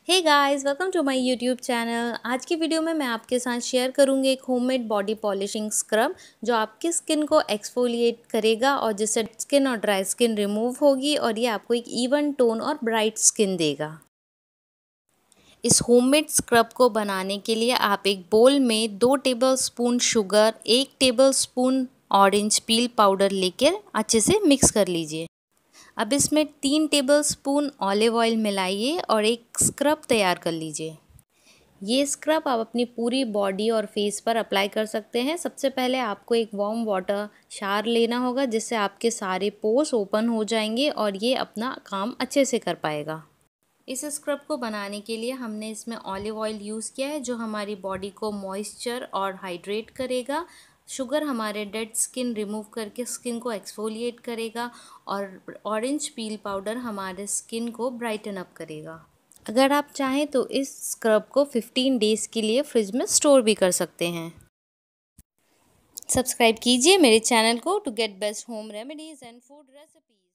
Hey guys, welcome to my YouTube channel. आज की video में मैं आपके साथ शेयर करूंगी एक होममेड बॉडी पॉलिशिंग स्क्रब जो आपकी स्किन को एक्सफोलिएट करेगा और जिससे स्किन और ड्राई स्किन रिमूव होगी और ये आपको एक इवन टोन और ब्राइट स्किन देगा। इस होममेड स्क्रब को बनाने के लिए आप एक बोल में 2 tablespoon sugar, 1 tablespoon orange peel powder लेकर अच्छे से मिक्स कर लीजिए। अब इसमें 3 टेबलस्पून ऑलिव ऑयल मिलाइए और एक स्क्रब तैयार कर लीजिए। ये स्क्रब आप अपनी पूरी बॉडी और फेस पर अप्लाई कर सकते हैं। सबसे पहले आपको एक वार्म वाटर शावर लेना होगा जिससे आपके सारे पोर्स ओपन हो जाएंगे और ये अपना काम अच्छे से कर पाएगा। इस स्क्रब को बनाने के लिए हमने इसमें ऑलिव ऑयल यूज़ किया है जो हमारी बॉडी को मॉइस्चर और हाइड्रेट करेगा। शुगर हमारे डेड स्किन रिमूव करके स्किन को एक्सफोलिएट करेगा और ऑरेंज पील पाउडर हमारे स्किन को ब्राइटन अप करेगा। अगर आप चाहें तो इस स्क्रब को 15 डेज़ के लिए फ्रिज में स्टोर भी कर सकते हैं। सब्सक्राइब कीजिए मेरे चैनल को to get best home remedies and food recipes.